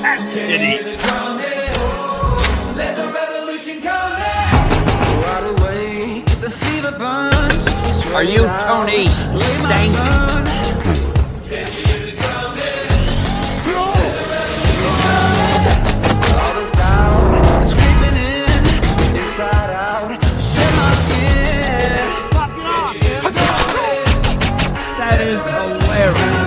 That's it. Are you Tony Stank? That is hilarious.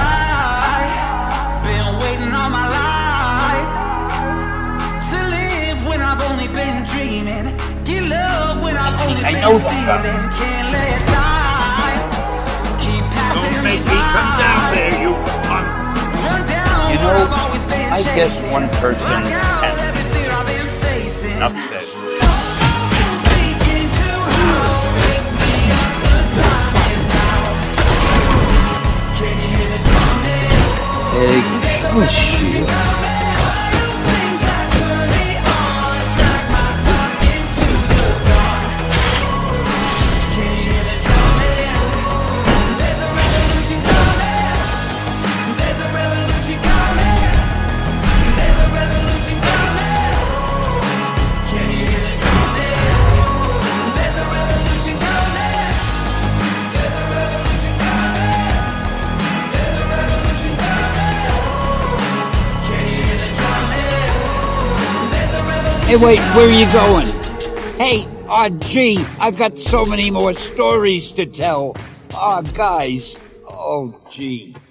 I've been waiting all my life to live when I've only been dreaming. Get love when I've only been stealing. Can't let time keep passing. Don't make me come down there, you punk. You know, I guess one person has enough said. Oh shit. Hey, wait, where are you going? Hey, gee, I've got so many more stories to tell. Guys, oh, gee.